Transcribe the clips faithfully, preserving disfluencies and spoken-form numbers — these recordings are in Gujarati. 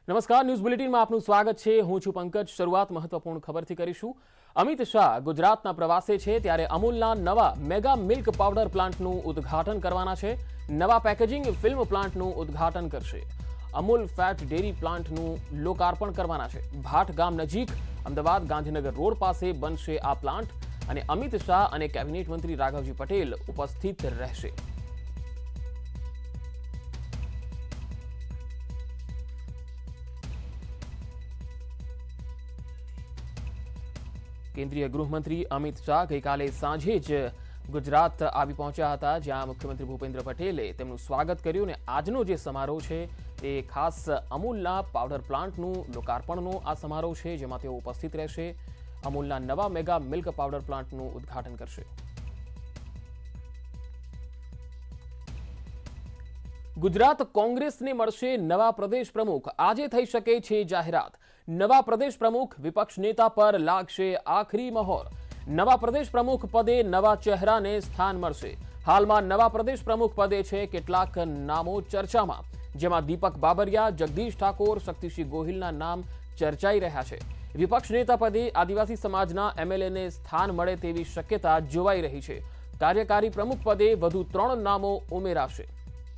નમસ્કાર, ન્યૂઝ બુલેટિનમાં આપનું સ્વાગત છે। હું છું પંકજ। શરૂઆત મહત્વપૂર્ણ ખબરથી કરીશું। અમિત શાહ ગુજરાતના પ્રવાસે છે, ત્યારે અમૂલના નવા મેગા મિલ્ક પાવડર પ્લાન્ટનું ઉદ્ઘાટન કરવાના છે। નવા પેકેજિંગ ફિલ્મ પ્લાન્ટનું ઉદ્ઘાટન કરશે। અમૂલ ફેટ ડેરી પ્લાન્ટનું લોકાર્પણ કરવાના છે। ભાટ ગામ નજીક અમદાવાદ ગાંધીનગર રોડ પાસે બનશે આ પ્લાન્ટ અને અમિત શાહ અને કેબિનેટ મંત્રી રાઘવજી પટેલ ઉપસ્થિત રહેશે। केंद्रीय गृहमंत्री अमित शाह गईकाले सांजे ज गुजरात आवी पहोंच्या हता, ज्यां मुख्यमंत्री भूपेन्द्र पटेले तेमनुं स्वागत कर्युं ने आजनो जे समारोह छे ते खास अमूलना पाउडर प्लांटनुं लोकार्पणनो आ समारोह छे, जेमां तेओ उपस्थित रहेशे। अमूलना नवा मेगा मिल्क पाउडर प्लांटनुं उद्घाटन करशे। गुजरात कोंग्रेसने मळशे नवा प्रदेश प्रमुख। आजे थई शके छे जाहेरात। नवा प्रदेश प्रमुख विपक्ष नेता पर लागशे आखरी मोहर। नवा प्रदेश प्रमुख पदे नवा चेहराने स्थान मळशे। हालमां नवा प्रदेश प्रमुख पदे छे केटलाक नामो चर्चामां, जेमां दीपक बाबरिया, जगदीश ठाकोर, शक्तिसिंह गोहिलना नाम चर्चाई रह्या छे। विपक्ष नेता पदे आदिवासी समाजना एमएलए ने स्थान मळे तेवी शक्यता जोवाई रही छे। कार्यकारी प्रमुख पदे वधु त्रण नामो उमेराशे।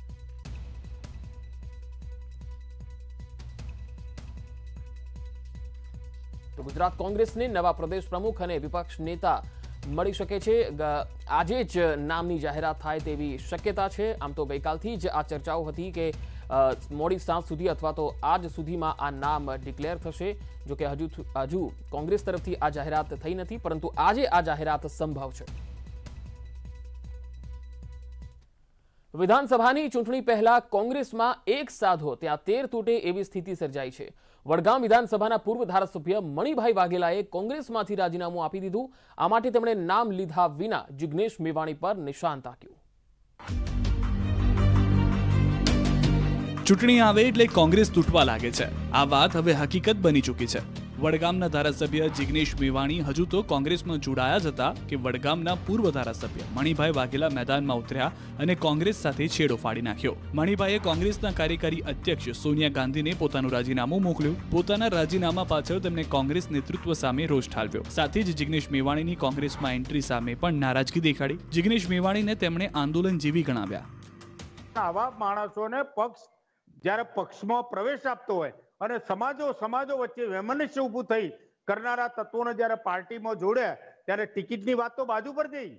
तो गुजरात कांग्रेस ने नवा प्रदेश प्रमुख और विपक्ष नेता मळी शके छे। आजे ज नामनी जाहेरात थाय तेवी शक्यता छे। आम तो गईकालथी ज आ चर्चाओ हती के मोडी सांज सुधी अथवा तो आज सुधीमां आ नाम डिक्लेर थशे। जो कि हजू हजू कांग्रेस तरफथी आ जाहेरात थई नथी, परंतु आजे आ जाहेरात संभव छे। विधानसभानी चूंटणी पहला कांग्रेसमां एक साधो त्यां तेर तूटे एवी स्थिति सर्जाई छे। वडगाम विधानसभाना पूर्व धारासभ्य मणिभाई वाघेलाए कांग्रेसमांथी राजीनामું આપી દીધું। આ માટે તેમણે નામ લીધા વિના જિગ્નેશ મેવાણી પર નિશાન તાક્યું। ચૂંટણી આવે એટલે કોંગ્રેસ તૂટવા લાગે છે। આ વાત હવે હકીકત બની ચૂકી છે। વડગામના ધારાસભ્ય જિગ્નેશ મેવાણી હજુ તો કોંગ્રેસમાં જોડાયા જ હતા કે વડગામના પૂર્વ ધારાસભ્ય મણિભાઈ વાઘેલા મેદાનમાં ઉતર્યા અને કોંગ્રેસ સાથે છેડો ફાડી નાખ્યો। મણિભાઈએ કોંગ્રેસના કાર્યકારી અધ્યક્ષ સોનિયા ગાંધીને પોતાનું રાજીનામું મોકલ્યું। પોતાના રાજીનામા પાછળ તેમણે કોંગ્રેસ નેતૃત્વ સામે રોષ ઠાલવ્યો। સાથે જ જિગ્નેશ મેવાણીની કોંગ્રેસમાં એન્ટ્રી સામે પણ નારાજગી દેખાડી। જિગ્નેશ મેવાણીને તેમણે આંદોલન જેવી ગણાવ્યા। આવા માણસોને પક્ષ જ્યારે પક્ષમાં પ્રવેશ આપતો હોય અને સમાજો સમાજો વચ્ચે વૈમનસ્ય ઊભું થઈ કરનારા તત્વોને જ્યારે પાર્ટીમાં જોડે ત્યારે ટિકિટની વાત તો બાજુ પર જઈ।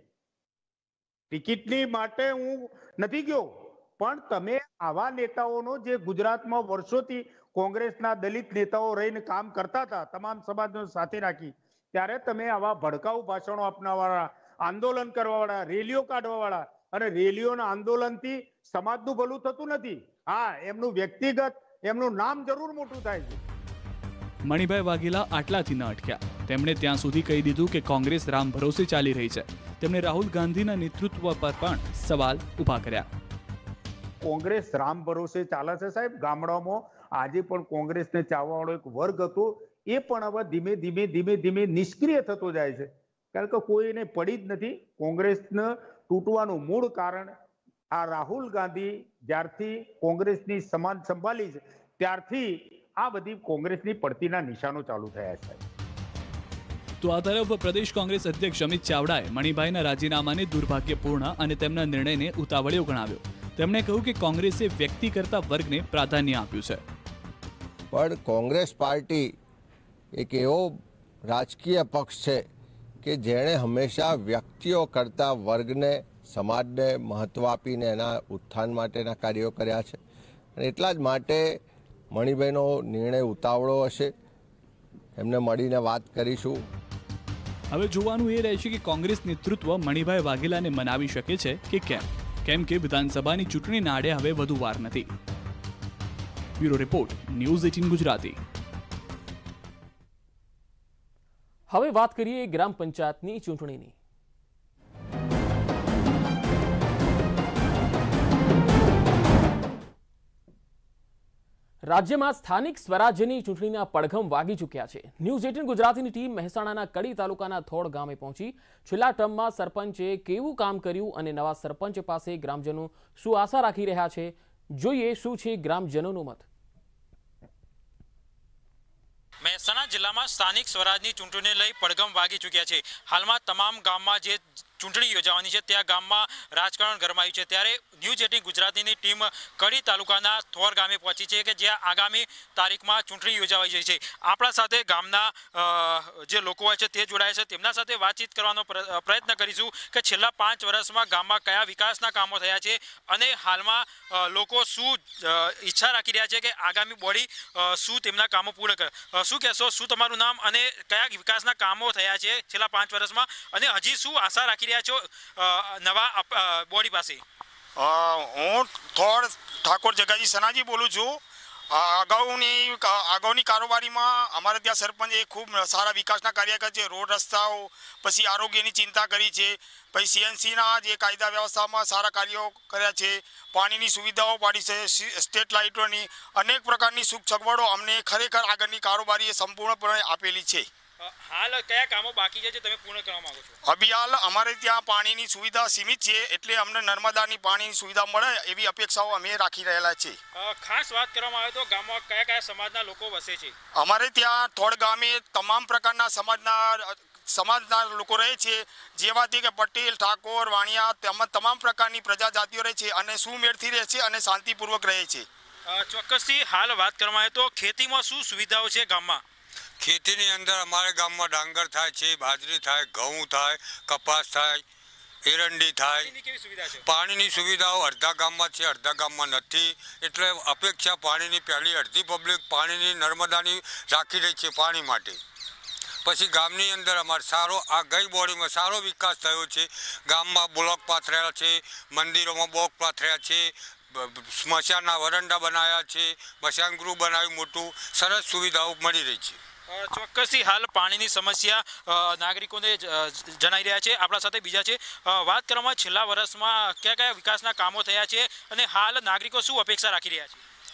ટિકિટની માટે હું નથી ગયો, પણ તમે આવા નેતાઓનો જે ગુજરાતમાં વર્ષોથી કોંગ્રેસના દલિત નેતાઓ રહીને કામ કરતા હતા, તમામ સમાજને સાથે રાખી, ત્યારે તમે આવા ભડકાઉ ભાષણો આપનારવાળા, આંદોલન કરવાવાળા, રેલીઓ કાઢવાવાળા અને રેલીઓના આંદોલનથી સમાજનું ભલું થતું નથી। હા, એમનું વ્યક્તિગત એમનું નામ જરૂર મોટું થાય છે। મણિભાઈ વાઘેલા આટલાથી ન અટક્યા। તેમણે ત્યાં સુધી કહી દીધું કે કોંગ્રેસ રામ ભરોસે ચાલી રહી છે। તેમણે રાહુલ ગાંધીના નેતૃત્વ પર પણ સવાલ ઊભા કર્યા। કોંગ્રેસ રામ ભરોસે ચાલે છે સાહેબ। ગામડામાં આજે પણ કોંગ્રેસને ચાવવાવાળો એક વર્ગ હતો, એ પણ હવે ધીમે ધીમે ધીમે ધીમે નિષ્ક્રિય થતો જાય છે, કારણ કે કોઈને પડી જ નથી। કોંગ્રેસને તૂટવાનું મૂળ કારણ આ રાહુલ ગાંધી જ્યારથી કોંગ્રેસની સમાન સંભાળી છે ત્યારથી આ બધી કોંગ્રેસની પડતીના નિશાનો ચાલુ થયા છે। તો આ તરફ પ્રદેશ કોંગ્રેસ અધ્યક્ષ અમિત ચાવડાએ મણિભાઈના રાજીનામાને દુર્ભાગ્યપૂર્ણ અને તેમના નિર્ણયને ઉતાવળિયો ગણાવ્યો। તેમણે કહ્યું કે કોંગ્રેસે વ્યક્તિ કરતા વર્ગને પ્રાધાન્ય આપ્યું છે। પણ કોંગ્રેસ પાર્ટી એક એવો રાજકીય પક્ષ છે કે જેણે હંમેશા વ્યક્તિઓ કરતા વર્ગને સમાજને મહત્વ આપીને એના ઉત્થાન માટેના કાર્યો કર્યા છે અને એટલા જ માટે મણિભાઈનો નિર્ણય ઉતાવળો હશે। એમને મળીને વાત કરીશું। હવે જોવાનું એ રહેશે કે કોંગ્રેસ નેતૃત્વ મણિભાઈ વાઘેલાને મનાવી શકે છે કે કેમ, કેમ કે વિધાનસભાની ચૂંટણીના આડે હવે વધુ વાર નથી। Bureau report, news eighteen Gujarati. હવે વાત કરીએ ગ્રામ પંચાયતની ચૂંટણીની। રાજ્યમાં સ્થાનિક સ્વરાજ્યની ચૂંટણીના પડઘમ વાગી ચૂક્યા છે। ન્યૂઝ એટીન ગુજરાતીની ટીમ મહેસાણાના કડી તાલુકાના થોડ ગામે પહોંચી છેલ્લા ટર્મમાં સરપંચે કેવું કામ કર્યું અને નવા સરપંચ પાસે ગ્રામજનો શું આશા રાખી રહ્યા છે, જોઈએ શું છે ગ્રામજનોનું મત। મહેસાણા જિલ્લામાં સ્થાનિક સ્વરાજની ચૂંટણીને લઈ પડઘમ વાગી ચૂક્યા છે. હાલમાં તમામ ગામમાં જે ચૂંટણી યોજાવાની છે ત્યાં ગામમાં રાજકારણ ગરમાયું છે. ત્યારે ન્યૂઝ એટીન ગુજરાતીની ટીમ કડી તાલુકાના થોર ગામે પહોંચી છે કે જ્યાં આગામી તારીખમાં ચૂંટણી યોજાવાઈ રહી છે. આપણા સાથે ગામના જે લોકો હોય છે તે જોડાય છે. તેમના સાથે વાતચીત કરવાનો પ્રયત્ન કરીશું કે છેલ્લા પાંચ વર્ષમાં ગામમાં કયા વિકાસના કામો થયા છે અને હાલમાં લોકો શું ઈચ્છા રાખી રહ્યા છે કે આગામી બોડી શું તેમના કામો પૂર્ણ કરે. શું કહેશો, શું તમારું નામ અને કયા વિકાસના કામો થયા છે છેલ્લા પાંચ વર્ષમાં અને હજી શું આશા રાખી રહ્યા છો નવા બોડી પાસે? હું થોડ ઠાકોર જગાજી સનાજી બોલું છું. અગાઉની અગાઉની કારોબારીમાં અમારે ત્યાં સરપંચે ખૂબ સારા વિકાસના કાર્ય કર્યા છે. રોડ રસ્તાઓ, પછી આરોગ્યની ચિંતા કરી છે, પછી સીએનસીના જે કાયદા વ્યવસ્થામાં સારા કાર્યો કર્યા છે, પાણીની સુવિધાઓ પાડી છે, સ્ટ્રીટ લાઇટોની અનેક પ્રકારની સુખ સગવડો અમને ખરેખર આગળની કારોબારીએ સંપૂર્ણપણે આપેલી છે. હાલ કયા કામો બાકી છે જે તમે પૂર્ણ કરવા માંગો છો? અભિહાલ અમારે ત્યાં પાણીની સુવિધા સીમિત છે, એટલે અમને નર્મદાની પાણીની સુવિધા મળે એવી અપેક્ષાઓ અમે રાખી રહેલા છે. ખાસ વાત કરવામાં આવે તો ગામમાં કયા કયા સમાજના લોકો વસે છે? અમારે ત્યાં થોડ ગામે તમામ પ્રકારના સમાજના સમાજના લોકો રહે છે, જેવાથી કે પટેલ, ઠાકોર, વાણિયા તેમજ તમામ પ્રકારની પ્રજાજાતિઓ રહે છે અને સુમેળથી રહે છે અને શાંતિપૂર્વક રહે છે. ચોક્કસથી હાલ વાત કરવામાં આવે તો ખેતીમાં શું સુવિધાઓ છે ગામમાં? ખેતીની અંદર અમારે ગામમાં ડાંગર થાય છે, બાજરી થાય, ઘઉં થાય, કપાસ થાય, એરંડી થાય. પાણીની સુવિધાઓ અડધા ગામમાં છે, અડધા ગામમાં નથી. એટલે અપેક્ષા પાણીની પહેલી અડધી પબ્લિક પાણીની નર્મદાની રાખી રહી છે પાણી માટે. પછી ગામની અંદર અમારે સારો આ ગઈ બોડીમાં સારો વિકાસ થયો છે. ગામમાં બ્લોક પાથર્યા છે, મંદિરોમાં બ્લોક પાથર્યા છે, સ્મશાનના વરંડા બનાવ્યા છે, સ્મશાન ગૃહ બનાવ્યું મોટું. સરસ સુવિધાઓ મળી રહી છે. ચોક્કસથી હાલ પાણીની સમસ્યા નાગરિકોને જણાઈ રહ્યા છે. આપણા સાથે બીજા છે. વાત કરવામાં છેલ્લા વર્ષમાં કયા કયા વિકાસના કામો થયા છે અને હાલ નાગરિકો શું અપેક્ષા રાખી રહ્યા છે?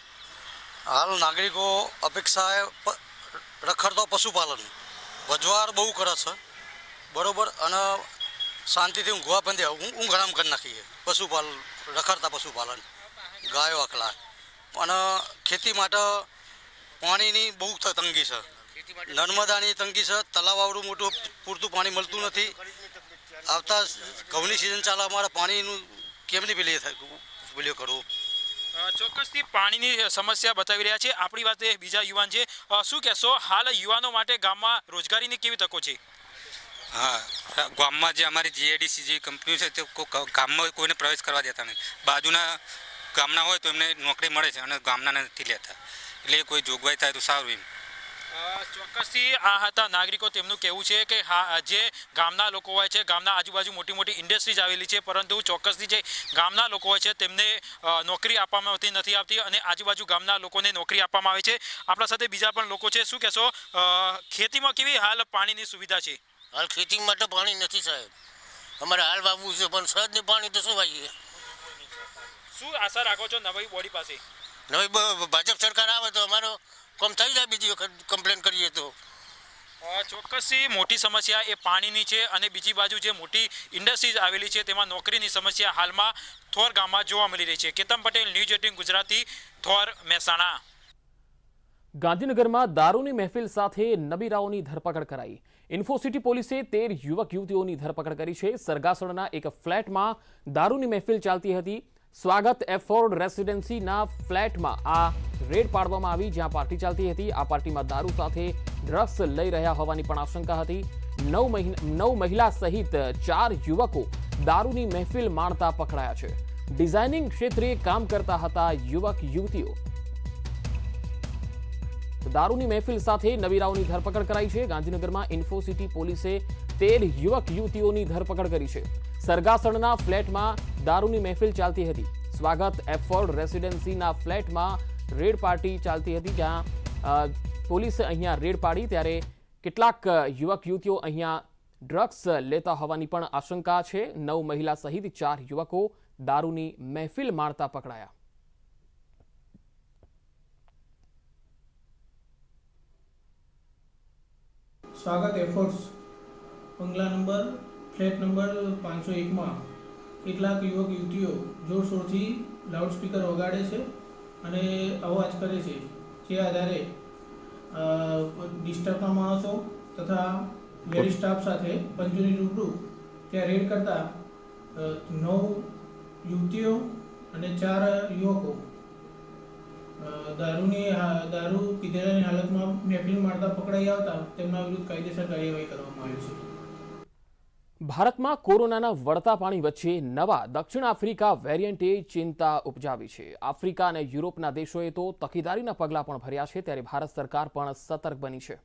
હાલ નાગરિકો અપેક્ષા રખડતો પશુપાલન વજવાર બહુ કરે છે, બરોબર, અને શાંતિથી ઊંઘવા પણ દે ઊંઘ હરામ કરી નાખીએ. પશુપાલન રખડતા પશુપાલન, ગાયો આખલા, અને ખેતી માટે પાણીની બહુ તંગી છે. નર્મદાની તંગી છે, તલાવવાળું મોટું પૂરતું પાણી મળતું નથી. આવતા ઘઉંની સિઝન ચાલે, અમારે પાણીનું કેમની પેલી પેલીઓ કરવું? ચોક્કસથી પાણીની સમસ્યા બતાવી રહ્યા છે. આપણી વાત બીજા યુવાન છે. શું કહેશો, હાલ યુવાનો માટે ગામમાં રોજગારીની કેવી તકો છે? હા, ગામમાં જે અમારી જીએડીસી જે કંપનીઓ છે તે ગામમાં કોઈને પ્રવેશ કરવા દેતા નથી. બાજુના ગામના હોય તો એમને નોકરી મળે છે અને ગામના નથી લેતા. એટલે કોઈ જોગવાઈ થાય તો સારું એમ. ચોક્કસથી આ હતા નાગરિકો. તેમનું કહેવું છે કે હા, જે ગામના લોકો હોય છે, ગામના આજુબાજુ મોટી મોટી ઇન્ડસ્ટ્રીઝ આવેલી છે, પરંતુ ચોક્કસથી જે ગામના લોકો હોય છે તેમને નોકરી આપવામાં આવતી નથી આવતી અને આજુબાજુ ગામના લોકોને નોકરી આપવામાં આવે છે. આપણા સાથે બીજા પણ લોકો છે. શું કહેશો, ખેતીમાં કેવી હાલ પાણીની સુવિધા છે? હાલ ખેતી માટે પાણી નથી સાહેબ. અમારે હાલ વાવવું છે પણ સહજ ને પાણી તો શું વાવીએ? શું આશા રાખો છો નવી બોડી પાસે? નવી ભાજપ સરકાર આવે તો અમારો કામ થઈ જાય. બીજી વખત કમ્પ્લેન કરીએ તો ચોક્કસથી મોટી સમસ્યા એ પાણીની છે અને બીજી બાજુ જે મોટી ઇન્ડસ્ટ્રીઝ આવેલી છે તેમાં નોકરીની સમસ્યા હાલમાં થોર ગામમાં જોવા મળી રહી છે. Ketan Patel, news eighteen Gujarati, Thor, Mehsana. ગાંધીનગરમાં દારૂની મહેફિલ સાથે નબીરાઓની ધરપકડ કરાઈ. ઇન્ફોસિટી પોલીસે તેર યુવક યુવતીઓની ધરપકડ કરી છે. સરગાસણના એક ફ્લેટમાં દારૂની મહેફિલ ચાલતી હતી. સ્વાગત એફોર્ડ રેસિડેન્સીના ફ્લેટમાં આ રેડ પાડવામાં આવી, જ્યાં પાર્ટી ચાલતી હતી. આ પાર્ટીમાં દારૂ સાથે ડ્રગ્સ લઈ રહ્યા હોવાની પણ આશંકા હતી. નવ મહિના નવ મહિલા સહિત ચાર યુવકો દારૂની મહેફિલ માણતા પકડાયા છે. ડિઝાઇનિંગ ક્ષેત્રે કામ કરતા હતા યુવક યુવતીઓ. દારૂની મહેફિલ સાથે નબીરાઓની ધરપકડ કરાઈ છે. ગાંધીનગરમાં ઇન્ફોસિટી પોલીસે તેર યુવક યુવતીઓની ધરપકડ કરી છે. સરગાસણના ફ્લેટમાં દારૂની મહેફિલ ચાલતી હતી. સ્વાગત એફોર્ડ રેસિડેન્સીના ફ્લેટમાં રેડ પાર્ટી ચાલતી હતી, જ્યાં પોલીસે અહીંયા રેડ પાડી ત્યારે કેટલાક યુવક યુવતીઓ અહીંયા ડ્રગ્સ લેતા હોવાની પણ આશંકા છે. નવ મહિલા સહિત ચાર યુવકો દારૂની મહેફિલ માણતા પકડાયા. સ્વાગત એફર્ટ્સ બંગલા નંબર ફ્લેટ નંબર પાંચસો એકમાં કેટલાક યુવક યુવતીઓ જોરશોરથી લાઉડસ્પીકર વગાડે છે અને અવાજ કરે છે. જે આધારે ડિસ્ટર્બના માણસો તથા વેરી સ્ટાફ સાથે પંચોની રૂબરૂ ત્યાં રેડ કરતા નવ યુવતીઓ અને ચાર યુવકો દારૂની દારૂ પીધેલાની હાલતમાં મહેફિલ મારતા પકડાઈ આવતા તેમના વિરુદ્ધ કાયદેસર કાર્યવાહી કરવામાં આવી છે। ભારતમાં કોરોનાના વળતા પાણી વચ્ચે નવા દક્ષિણ આફ્રિકા વેરિયન્ટે ચિંતા ઉપજાવી છે। આફ્રિકા અને યુરોપના દેશોએ તો તકેદારીના પગલાં પણ ભર્યા છે, ત્યારે ભારત સરકાર પણ સતર્ક બની છે।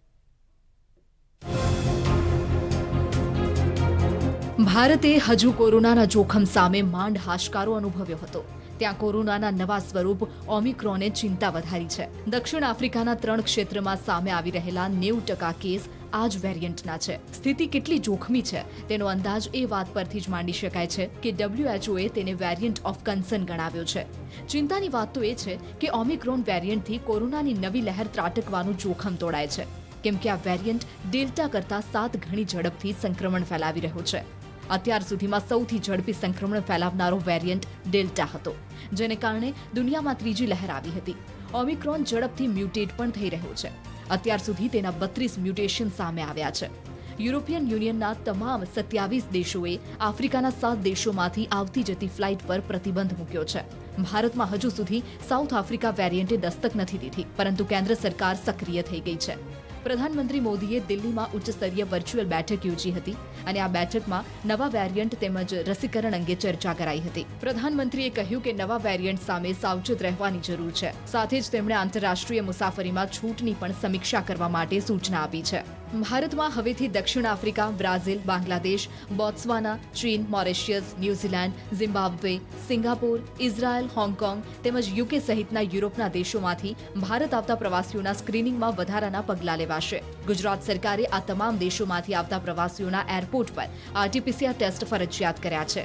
ભારતે હજુ કોરોનાના જોખમ સામે માંડ હાશકારો અનુભવ્યો હતો, ત્યાં કોરોનાના નવા સ્વરૂપ ઓમિક્રોને ચિંતા વધારી છે। દક્ષિણ આફ્રિકાના ત્રણ ક્ષેત્રમાં સામે આવી રહેલા નેવું ટકા કેસ આ જ વેરિયન્ટના છે। સ્થિતિ કેટલી જોખમી છે તેનો અંદાજ એ વાત પરથી જ માંડી શકાય છે કે ડબ્લ્યુએચઓએ તેને વેરિયન્ટ ઓફ કન્સર્ન ગણાવ્યો છે। ચિંતાની વાત તો એ છે કે ઓમિક્રોન વેરિયન્ટથી કોરોનાની નવી લહેર ત્રાટકવાનું જોખમ તોડાય છે, કેમ કે આ વેરિયન્ટ ડેલ્ટા કરતાં સાત ગણી ઝડપથી સંક્રમણ ફેલાવી રહ્યો છે। અત્યાર સુધીમાં સૌથી ઝડપી સંક્રમણ ફેલાવનારો વેરિયન્ટ ડેલ્ટા હતો, જેને કારણે દુનિયામાં ત્રીજી લહેર આવી હતી। ઓમિક્રોન ઝડપથી મ્યુટેટ પણ થઈ રહ્યો છે। અત્યાર સુધી તેના બત્રીસ મ્યુટેશન સામે આવ્યા છે। યુરોપિયન યુનિયનના તમામ સત્યાવીસ દેશોએ આફ્રિકાના સાત દેશોમાંથી આવતી જતી ફ્લાઇટ પર પ્રતિબંધ મૂક્યો છે। ભારતમાં હજુ સુધી સાઉથ આફ્રિકા વેરિયન્ટે દસ્તક નથી દીધી, પરંતુ કેન્દ્ર સરકાર સક્રિય થઈ ગઈ છે। પ્રધાનમંત્રી મોદીએ દિલ્હીમાં ઉચ્ચ સ્તરીય વર્ચ્યુઅલ બેઠક યોજી હતી અને આ બેઠકમાં નવા વેરિયન્ટ તેમજ રસીકરણ અંગે ચર્ચા કરાઈ હતી। પ્રધાનમંત્રીએ કહ્યું કે નવા વેરિયન્ટ સામે સાવચેત રહેવાની જરૂર છે। સાથે જ તેમણે આંતરરાષ્ટ્રીય મુસાફરીમાં છૂટની પણ સમીક્ષા કરવા માટે સૂચના આપી છે। ભારતમાં હવેથી દક્ષિણ આફ્રિકા, બ્રાઝિલ, બાંગ્લાદેશ, બોત્સવાના, ચીન, Mauritius, New Zealand, Zimbabwe, Singapore, Israel, Hong Kong તેમજ યુકે સહિતના યુરોપના દેશોમાંથી ભારત આવતા પ્રવાસીઓના સ્ક્રીનિંગમાં વધારાના પગલાં લેવાશે। ગુજરાત સરકારે આ તમામ દેશોમાંથી આવતા પ્રવાસીઓના એરપોર્ટ પર આરટીપીસીઆર ટેસ્ટ ફરજિયાત કર્યા છે।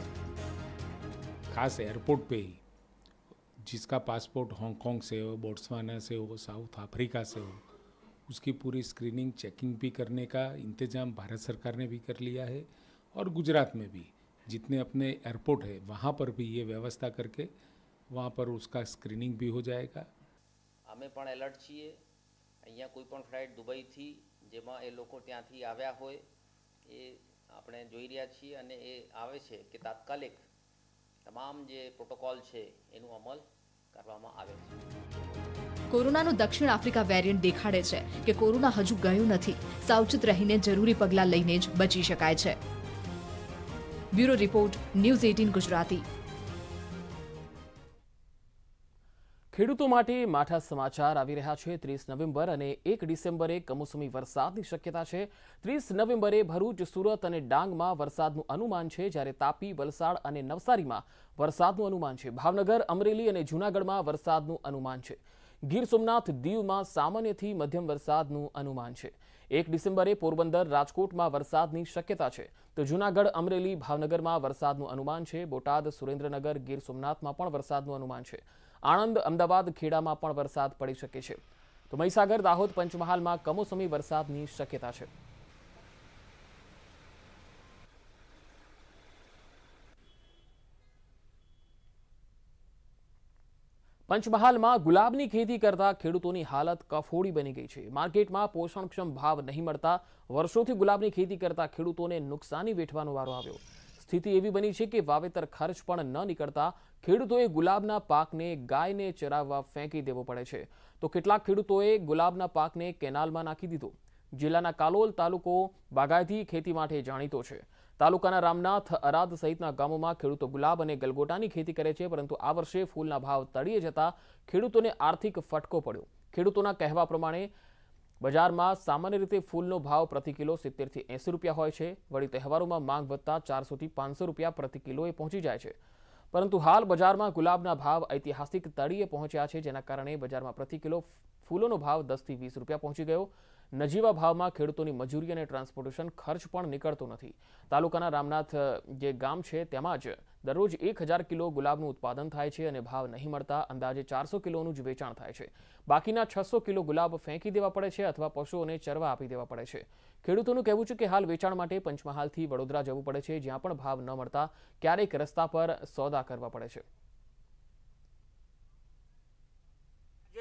खास एयरपोर्ट पे जिसका पासपोर्ट हांगकांग से हो, बोट्सवाना से हो, साउथ अफ्रीका से हो, उसकी पूरी स्क्रीनिंग चेकिंग भी करने का इंतजाम भारत सरकार ने भी कर लिया है और गुजरात में भी जितने अपने एयरपोर्ट है वहाँ पर भी ये व्यवस्था करके वहाँ पर उसका स्क्रीनिंग भी हो जाएगा। અમે પણ એલર્ટ છીએ। અહીંયા કોઈ પણ ફ્લાઇટ દુબઈથી જેમાં એ લોકો ત્યાંથી આવ્યા હોય એ આપણે જોઈ રહ્યા છીએ અને એ આવે છે કે તાત્કાલિક તમામ જે પ્રોટોકોલ છે એનું અમલ કરવામાં આવે છે। કોરોનાનું દક્ષિણ આફ્રિકા વેરિયન્ટ દેખાડે છે કે કોરોના હજુ ગયો નથી, સાવચેત રહીને જરૂરી પગલાં લઈને જ બચી શકાય છે। બ્યુરો રિપોર્ટ, ન્યૂઝ અઠ્ઠાવીસ ગુજરાતી। ખેડૂતો માટે માઠા સમાચાર આવી રહ્યા છે। ત્રીસ નવેમ્બર અને એક ડિસેમ્બરે કમોસમી વરસાદની શક્યતા છે। ત્રીસ નવેમ્બરે ભરૂચ, સુરત અને ડાંગમાં વરસાદનું અનુમાન છે, જ્યારે તાપી, વલસાડ અને નવસારીમાં વરસાદનું અનુમાન છે। ભાવનગર, અમરેલી અને જૂનાગઢમાં વરસાદનું અનુમાન છે। ગીર સોમનાથ, દીવમાં સામાન્યથી મધ્યમ વરસાદનું અનુમાન છે। એક ડિસેમ્બરે પોરબંદર, રાજકોટમાં વરસાદની શક્યતા છે, તો જૂનાગઢ, અમરેલી, ભાવનગરમાં વરસાદનું અનુમાન છે। બોટાદ, સુરેન્દ્રનગર, ગીર સોમનાથમાં પણ વરસાદનું અનુમાન છે। આણંદ, અમદાવાદ, ખેડામાં પણ વરસાદ પડી શકે છે, તો મહીસાગર, દાહોદ, પંચમહાલમાં કમોસમી વરસાદની શક્યતા છે। પંચમહાલમાં ગુલાબની ખેતી કરતા ખેડૂતોની હાલત કફોડી બની ગઈ છે। માર્કેટમાં પોષણક્ષમ ભાવ નહીં મળતા વર્ષોથી ગુલાબની ખેતી કરતા ખેડૂતોને નુકસાની વેઠવાનો વારો આવ્યો। સ્થિતિ એવી બની છે કે વાવેતર ખર્ચ પણ ન નીકળતા ખેડૂતોએ ગુલાબના પાકને ગાયને ચરાવવા ફેંકી દેવો પડે છે, તો કેટલાક ખેડૂતોએ ગુલાબના પાકને કેનાલમાં નાખી દીધો। જિલ્લાના કાલોલ તાલુકો બાગાયતી ખેતી માટે જાણીતો છે। તાલુકાના રામનાથ, અરાદ સહિતના ગામોમાં ખેડૂતો ગુલાબ અને ગલગોટાની ખેતી કરે છે, પરંતુ આ વર્ષે ફૂલના ભાવ તળિયે જતા ખેડૂતોને આર્થિક ફટકો પડ્યો। ખેડૂતોના કહેવા પ્રમાણે બજારમાં સામાન્ય રીતે ફૂલનો ભાવ પ્રતિ કિલો સિત્તેરથી એંસી રૂપિયા હોય છે, વળી તહેવારોમાં માંગ વધતા ચારસોથી પાંચસો રૂપિયા પ્રતિ કિલોએ પહોંચી જાય છે, પરંતુ હાલ બજારમાં ગુલાબના ભાવ ઐતિહાસિક તળિયે પહોંચ્યા છે, જેના કારણે બજારમાં પ્રતિ કિલો ફૂલોનો ભાવ દસથી વીસ રૂપિયા પહોંચી ગયો। નજીવા ભાવમાં ખેડૂતોની મજૂરી અને ટ્રાન્સપોર્ટેશન ખર્ચ પણ નીકળતો નથી। તાલુકાના રામનાથ જે ગામ છે તેમાં જ દરરોજ એક હજાર કિલો ગુલાબનું ઉત્પાદન થાય છે અને ભાવ નહીં મળતા અંદાજે ચારસો કિલોનું જ વેચાણ થાય છે। બાકીના છસો કિલો ગુલાબ ફેંકી દેવા પડે છે અથવા પશુઓને ચરવા આપી દેવા પડે છે। ખેડૂતોનું કહેવું છે કે હાલ વેચાણ માટે પંચમહાલથી વડોદરા જવું પડે છે, જ્યાં પણ ભાવ ન મળતા ક્યારેક રસ્તા પર સોદા કરવા પડે છે।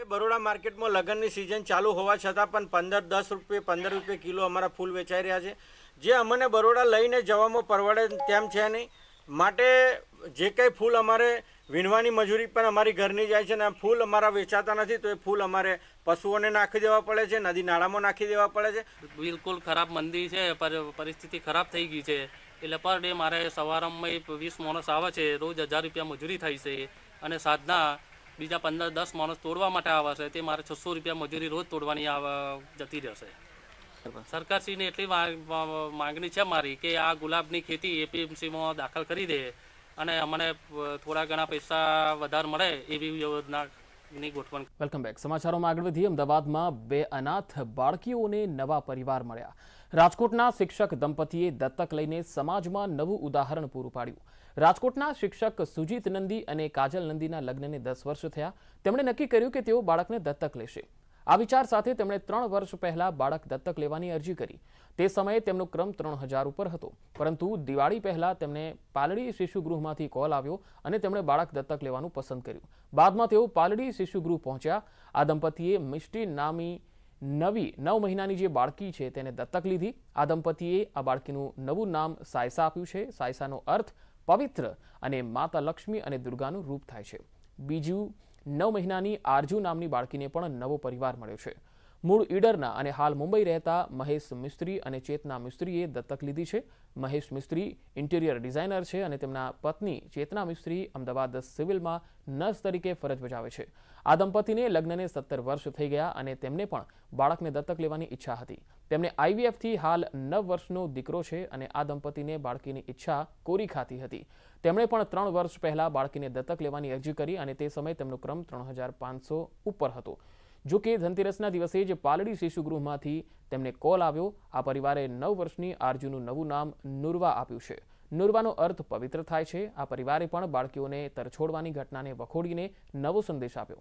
બરોડા માર્કેટમાં લગ્નની સિઝન ચાલુ હોવા છતાં પણ પંદર દસ રૂપિયા પંદર રૂપિયા કિલો અમારા ફૂલ વેચાઈ રહ્યા છે, જે અમને બરોડા લઈને જવામાં પરવડે તેમ છે નહીં. માટે જે કંઈ ફૂલ અમારે વીણવાની મજૂરી પણ અમારી ઘરની જાય છે ને ફૂલ અમારા વેચાતા નથી, તો એ ફૂલ અમારે પશુઓને નાખી દેવા પડે છે, નદી નાળામાં નાખી દેવા પડે છે. બિલકુલ ખરાબ મંદી છે, પરિસ્થિતિ ખરાબ થઈ ગઈ છે. એટલે પર ડે મારે સવારમાં વીસ માણસ આવે છે, રોજ હજાર રૂપિયા મજૂરી થાય છે, અને સાંજના બીજા પંદર દસ માણસ તોડવા માટે આવે છે, તે મારે છસો રૂપિયા મજૂરી રોજ તોડવાની જતી રહેશે. સરકારશ્રીને એટલી માંગણી છે મારી કે આ ગુલાબની ખેતી એપીએમસીમાં દાખલ કરી દે અને અમને થોડા ઘણા પૈસા વધારે મળે એવી યોજનાની ગોઠવણ. Welcome back. સમાચારોમાં આગળ વધીએ. અમદાવાદમાં બે અનાથ બાળકીઓને નવા પરિવાર મળ્યા. રાજકોટના શિક્ષક દંપતીએ દત્તક લઈને સમાજમાં નવું ઉદાહરણ પૂરું પાડ્યું. રાજકોટના શિક્ષક સુજીત નંદી અને કાજલ નંદીના લગ્નને દસ વર્ષ થયા. તેમણે નક્કી કર્યું કે તેઓ બાળકને દત્તક લેશે. આ વિચાર સાથે તેમણે ત્રણ વર્ષ પહેલા બાળક દત્તક લેવાની અરજી કરી. તે સમયે તેમનો ક્રમ ત્રણ હજાર ઉપર હતો, પરંતુ દિવાળી પહેલા તેમને પાલડી શિશુગૃહમાંથી કોલ આવ્યો અને તેમણે બાળક દત્તક લેવાનું પસંદ કર્યું. બાદમાં તેઓ પાલડી શિશુગૃહ પહોંચ્યા. આ દંપતીએ મિષ્ટી નામી નવી નવ મહિનાની જે બાળકી છે તેને દત્તક લીધી. આ દંપતીએ આ બાળકીનું નવું નામ સાયસા આપ્યું છે. સાયસાનો અર્થ પવિત્ર અને માતા લક્ષ્મી અને દુર્ગાનું રૂપ થાય છે. બીજું નવ મહિનાની આરજુ નામની બાળકીને પણ નવો પરિવાર મળ્યો છે. મૂળ ઈડરના અને હાલ મુંબઈ રહેતા મહેશ મિસ્ત્રી અને ચેતના મિસ્ત્રીએ દત્તક લીધી છે. મહેશ મિસ્ત્રી ઇન્ટિરિયર ડિઝાઇનર છે અને તેમના પત્ની ચેતના મિસ્ત્રી અમદાવાદ સિવિલમાં નર્સ તરીકે ફરજ બજાવે છે. આ દંપતીને લગ્નને સત્તર વર્ષ થઈ ગયા અને તેમને પણ બાળકને દત્તક લેવાની ઈચ્છા હતી. તેમને આઈવીએફથી હાલ નવ વર્ષનો દીકરો છે અને આ દંપતીને બાળકીની ઈચ્છા કોરી ખાતી હતી. તેમણે પણ ત્રણ વર્ષ પહેલા બાળકીને દત્તક લેવાની અરજી કરી અને તે સમયે તેમનો ક્રમ ત્રણ હજાર પાંચસો ઉપર હતો. જો કે ધનતેરસના દિવસે જ પાલડી શિશુગૃહમાંથી તેમને કોલ આવ્યો. આ પરિવારે નવ વર્ષની આરજુનું નવું નામ નુરવા આપ્યું છે. નુરવાનો અર્થ પવિત્ર થાય છે. આ પરિવારે પણ બાળકીઓને તરછોડવાની ઘટનાને વખોડીને નવો સંદેશ આપ્યો.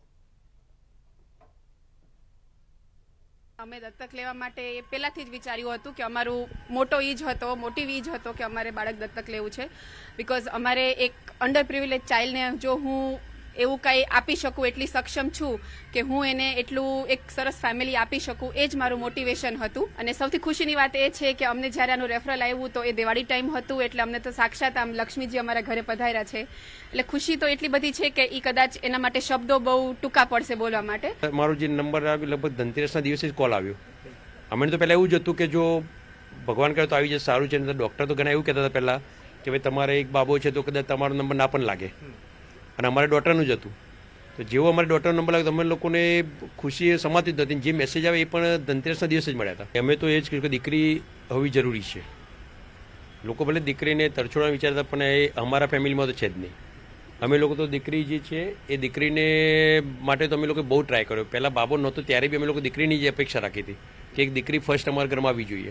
અમે દત્તક લેવા માટે પહેલાથી જ વિચાર્યું હતું કે અમારું મોટો ઈ જ હતો મોટિવ ઈ જ હતો કે અમારે બાળક દત્તક લેવું છે. બિકોઝ અમારે એક અંડર પ્રિવિલેજ ચાઇલ્ડને જો હું એવું કંઈ આપી શકું, એટલી સક્ષમ છું કે હું એને એટલું એક સરસ ફેમિલી આપી શકું, એ જ મારું મોટિવેશન હતું. અને સૌથી ખુશીની વાત એ છે કે અમને જ્યારે આનું રેફરલ આવ્યું તો એ દિવાળી ટાઈમ હતું, એટલે અમને તો સાક્ષાત આમ લક્ષ્મીજી અમારા ઘરે પધાર્યા છે. એટલે ખુશી તો એટલી બધી છે કે એ કદાચ એના માટે શબ્દો બહુ ટૂંકા પડશે બોલવા માટે. મારો જે નંબર આવ્યો લગભગ ધનતેરસના દિવસે જ કોલ આવ્યો. અમે તો પહેલાં એવું જ હતું કે જો ભગવાન કરે તો આવી જાય સારું છે. ડૉક્ટર તો ઘણા એવું કહેતા હતા પહેલાં કે ભાઈ તમારે એક બાબો છે તો કદાચ તમારો નંબર ના પણ લાગે, અને અમારે ડોટરનું જ હતું. તો જેવો અમારે ડોટરનો નંબર લાગ્યો તો અમે લોકોને ખુશી સમાતી જ નથી. જે મેસેજ આવે એ પણ ધનતેરસના દિવસે જ મળ્યા હતા. અમે તો એ જ કહ્યું કે દીકરી હોવી જરૂરી છે. લોકો ભલે દીકરીને તરછોડવા વિચારતા પણ એ અમારા ફેમિલીમાં તો છે જ નહીં. અમે લોકો તો દીકરી જે છે એ દીકરીને માટે તો અમે લોકો બહુ ટ્રાય કર્યો. પહેલાં બાબો નહોતો ત્યારે બી અમે લોકો દીકરીની જે અપેક્ષા રાખી હતી કે એક દીકરી ફર્સ્ટ અમારા ઘરમાં આવવી જોઈએ.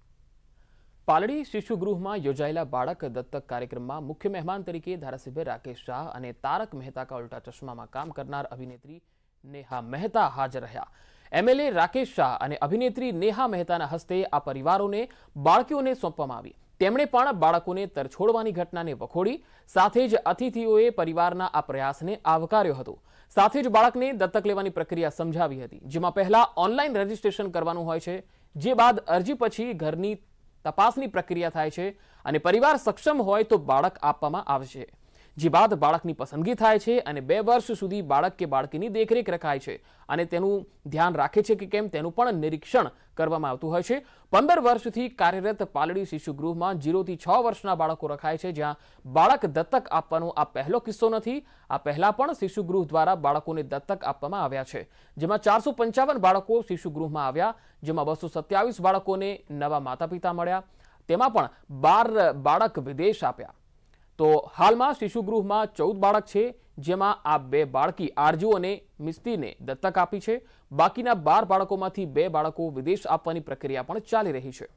પાલડી શિશુગૃહમાં યોજાયેલા બાળક દત્તક કાર્યક્રમમાં મુખ્ય મહેમાન તરીકે ધારાસભ્ય રાકેશ શાહ અને તારક મહેતા કા ઉલ્ટા ચશ્મામાં કામ કરનાર અભિનેત્રી નેહા મહેતા હાજર રહ્યા. એમએલએ રાકેશ શાહ અને અભિનેત્રી નેહા મહેતાના હસ્તે આ પરિવારોને બાળકીઓને સોંપવામાં આવી. તેમણે પણ બાળકોને તરછોડવાની ઘટનાને વખોડી. સાથે જ અતિથિઓએ પરિવારના આ પ્રયાસને આવકાર્યો હતો. સાથે જ બાળકને દત્તક લેવાની પ્રક્રિયા સમજાવી હતી, જેમાં પહેલા ઓનલાઈન રજીસ્ટ્રેશન કરવાનું હોય છે, જે બાદ અરજી પછી ઘરની તપાસની પ્રક્રિયા થાય છે અને પરિવાર સક્ષમ હોય તો બાળક આપવામાં આવશે. જે બાદ બાળકની પસંદગી થાય છે અને બે વર્ષ સુધી બાળક કે બાળકીની દેખરેખ રખાય છે અને તેનું ધ્યાન રાખે છે કે કેમ તેનું પણ નિરીક્ષણ કરવામાં આવતું હોય છે. પંદર વર્ષથી કાર્યરત પાલડી શિશુગૃહમાં જીરોથી છ વર્ષના બાળકો રખાય છે, જ્યાં બાળક દત્તક આપવાનો આ પહેલો કિસ્સો નથી. આ પહેલા પણ શિશુગૃહ દ્વારા બાળકોને દત્તક આપવામાં આવ્યા છે, જેમાં ચારસો પંચાવન બાળકો શિશુગૃહમાં આવ્યા, જેમાં બસો સત્યાવીસ બાળકોને નવા માતા પિતા મળ્યા. તેમાં પણ બાર બાળક વિદેશ આપ્યા. તો હાલમાં શિશુગૃહમાં ચૌદ બાળક છે, જેમાં આ બે બાળકી આરજુ અને મિસ્તીને દત્તક આપી છે. બાકીના બાર બાળકોમાંથી બે બાળકો વિદેશ આપવાની પ્રક્રિયા પણ ચાલી રહી છે.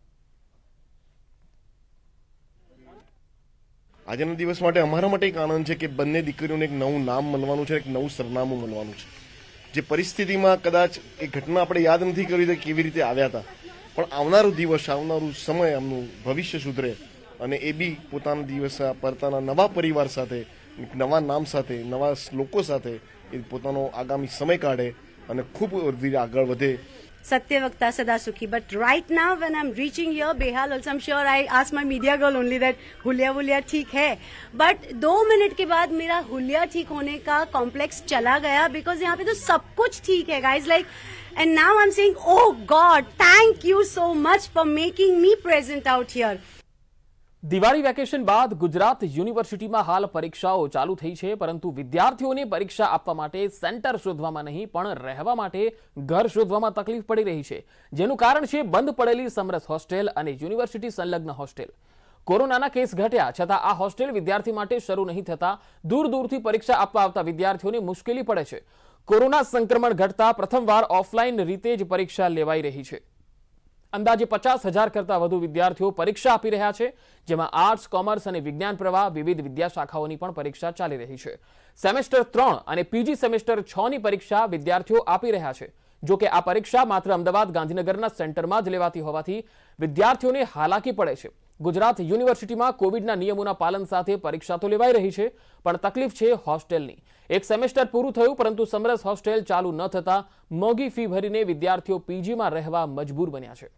આજના દિવસ માટે અમારા માટે એક આનંદ છે કે બંને દીકરીઓને એક નવું નામ મળવાનું છે, એક નવું સરનામું મળવાનું છે. જે પરિસ્થિતિમાં કદાચ એ ઘટના આપણે યાદ નથી કરી કેવી રીતે આવ્યા હતા, પણ આવનારો દિવસ આવનારું સમય એમનું ભવિષ્ય સુધરે અને એ બી પોતાના દિવસ પોતાના નવા પરિવાર સાથે, નવા નામ સાથે, નવા લોકો સાથે એ પોતાનો આગામી સમય કાઢે અને ખૂબ આગળ વધે. Satyavakta Sada Sukhi. But right now, when I'm reaching here, Behal also, I'm sure I asked my media girl only that हुलिया वुलिया ठीक है. But दो मिनट के बाद मेरा हुलिया ठीक होने का कॉम्प्लेक्स चला गया because यहाँ पे तो सब कुछ ठीक है, guys. Like, and now I'm saying, oh God, thank you so much for making me present out here. Diwali vacation બાદ ગુજરાત યુનિવર્સિટીમાં હાલ પરીક્ષાઓ ચાલુ થઈ છે, પરંતુ વિદ્યાર્થીઓને પરીક્ષા આપવા માટે સેન્ટર શોધવામાં નહીં પણ રહેવા માટે ઘર શોધવામાં તકલીફ પડી રહી છે, જેનું કારણ છે બંધ પડેલી સમરસ હોસ્ટેલ અને યુનિવર્સિટી સંલગ્ન હોસ્ટેલ. કોરોનાના કેસ ઘટ્યા છતાં આ હોસ્ટેલ વિદ્યાર્થી માટે શરૂ નહીં થતા દૂર દૂરથી પરીક્ષા આપવા આવતા વિદ્યાર્થીઓને મુશ્કેલી પડે છે. કોરોના સંક્રમણ ઘટતા પ્રથમવાર ઓફલાઈન રીતે જ પરીક્ષા લેવાઈ રહી છે. અંદાજે પચાસ હજાર કરતા વધુ વિદ્યાર્થીઓ પરીક્ષા આપી રહ્યા છે, જેમાં આર્ટ્સ, કોમર્સ અને વિજ્ઞાન પ્રવાહ વિવિધ વિદ્યાશાખાઓની પણ પરીક્ષા ચાલી રહી છે. સેમેસ્ટર ત્રણ અને પીજી સેમેસ્ટર છ ની પરીક્ષા વિદ્યાર્થીઓ આપી રહ્યા છે. જો કે આ પરીક્ષા માત્ર અમદાવાદ, ગાંધીનગરના સેન્ટરમાં જ લેવાતી હોવાથી વિદ્યાર્થીઓને હાલાકી પડે છે. ગુજરાત યુનિવર્સિટીમાં કોવિડના નિયમોના પાલન સાથે પરીક્ષા તો લેવાઈ રહી છે, પણ તકલીફ છે હોસ્ટેલની. એક સેમેસ્ટર પૂરું થયું, પરંતુ સમરસ હોસ્ટેલ ચાલુ ન થતા મોંઘી ફી ભરીને વિદ્યાર્થીઓ પીજીમાં રહેવા મજબૂર બન્યા છે.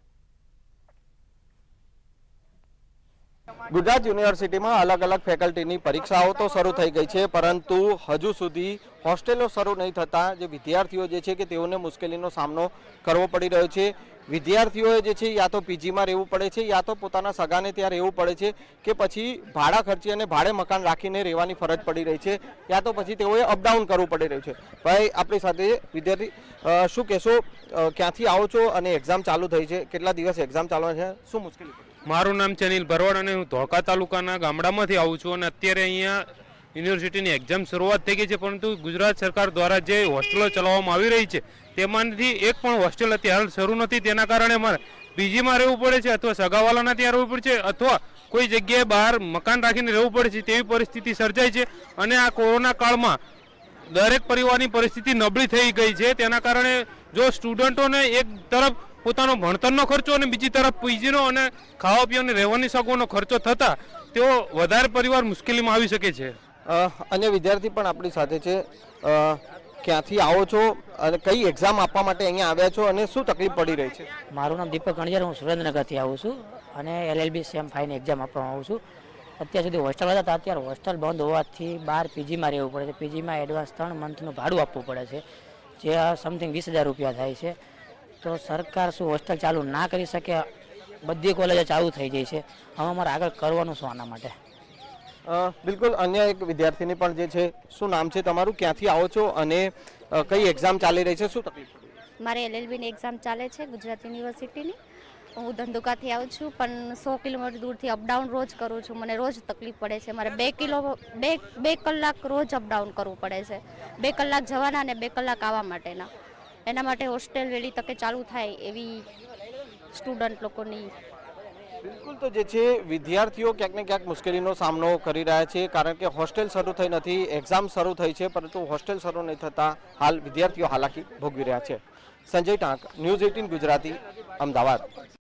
ગુજરાત યુનિવર્સિટીમાં અલગ અલગ ફેકલ્ટીની પરીક્ષાઓ તો શરૂ થઈ ગઈ છે, પરંતુ હજુ સુધી હોસ્ટેલો શરૂ નહીં થતા જે વિદ્યાર્થીઓ જે છે કે તેઓને મુશ્કેલીનો સામનો કરવો પડી રહ્યો છે. વિદ્યાર્થીઓએ જે છે યા તો પીજીમાં રહેવું પડે છે, યા તો પોતાના સગાને ત્યાં રહેવું પડે છે, કે પછી ભાડા ખર્ચી અને ભાડે મકાન રાખીને રહેવાની ફરજ પડી રહી છે, યા તો પછી તેઓએ અપડાઉન કરવું પડી રહ્યું છે. ભાઈ, આપણી સાથે વિદ્યાર્થી, શું કહેશો, ક્યાંથી આવો છો અને એક્ઝામ ચાલુ થઈ છે, કેટલા દિવસ એક્ઝામ ચાલુ છે, શું મુશ્કેલી? મારું નામ છે અનિલ ભરવાડ અને હું ધોળકા તાલુકાના ગામડામાંથી આવું છું અને અત્યારે અહીંયા યુનિવર્સિટીની એક્ઝામ શરૂઆત થઈ ગઈ છે, પરંતુ ગુજરાત સરકાર દ્વારા જે હોસ્ટેલો ચલાવવામાં આવી રહી છે તેમાંથી એક પણ હોસ્ટેલ અત્યારે હાલ શરૂ નથી. તેના કારણે મારે પીજીમાં રહેવું પડે છે, અથવા સગાવાલાના ત્યાં રહેવું પડે છે, અથવા કોઈ જગ્યાએ બહાર મકાન રાખીને રહેવું પડે છે. તેવી પરિસ્થિતિ સર્જાય છે અને આ કોરોના કાળમાં દરેક પરિવારની પરિસ્થિતિ નબળી થઈ ગઈ છે. તેના કારણે જો સ્ટુડન્ટોને એક તરફ પોતાનો ભણતરનો ખર્ચો અને બીજી તરફ પીજીનો અને ખાવા પીવાની રહેવાની સગવડનો ખર્ચો થતા તેઓ વધારે પરિવાર મુશ્કેલીમાં આવી શકે છે. અન્ય વિદ્યાર્થી પણ આપણી સાથે છે. ક્યાંથી આવો છો અને કઈ એક્ઝામ આપવા માટે અહીંયા આવ્યા છો અને શું તકલીફ પડી રહી છે? મારું નામ દીપક ગણિયાર, હું સુરેન્દ્રનગરથી આવું છું અને એલએલબી સેમ ફાઈની એક્ઝામ આપવા આવું છું. અત્યાર સુધી હોસ્ટેલ હતા, અત્યારે હોસ્ટેલ બંધ હોવાથી બહાર પીજીમાં રહેવું પડે છે. પીજીમાં એડવાન્સ ત્રણ મંથનું ભાડું આપવું પડે છે, જે સમથિંગ વીસ હજાર રૂપિયા થાય છે. તો સરકાર શું હોસ્ટેલ ચાલુ ના કરી શકે? બધી કોલેજો ચાલુ થઈ જાય છે, હવે અમારે આગળ કરવાનું શું આના માટે? બિલકુલ. અન્ય એક વિદ્યાર્થીની પણ જે છે, શું નામ છે તમારું, ક્યાંથી આવો છો અને કઈ એક્ઝામ ચાલી રહી છે, શું તકલીફ? મારે એલએલબીની એક્ઝામ ચાલે છે ગુજરાત યુનિવર્સિટીની. હું ધંધુકાથી આવું છું, પણ સો કિલોમીટર દૂરથી અપડાઉન રોજ કરું છું. મને રોજ તકલીફ પડે છે. મારે બે કિલો બે બે કલાક રોજ અપડાઉન કરવું પડે છે. બે કલાક જવાના અને બે કલાક આવવા માટેના. એના માટે હોસ્ટેલ વહેલી તકે ચાલુ થાય એવી સ્ટુડન્ટ લોકોની. બિલકુલ. તો જે છે વિદ્યાર્થીઓ ક્યાંક ને ક્યાંક મુશ્કેલીનો સામનો કરી રહ્યા છે, કારણ કે હોસ્ટેલ શરૂ થઈ નથી, એક્ઝામ શરૂ થઈ છે, પરંતુ હોસ્ટેલ શરૂ નહીં થતાં હાલ વિદ્યાર્થીઓ હાલાકી ભોગવી રહ્યા છે. Sanjay Tank, news eighteen Gujarati, Ahmedabad.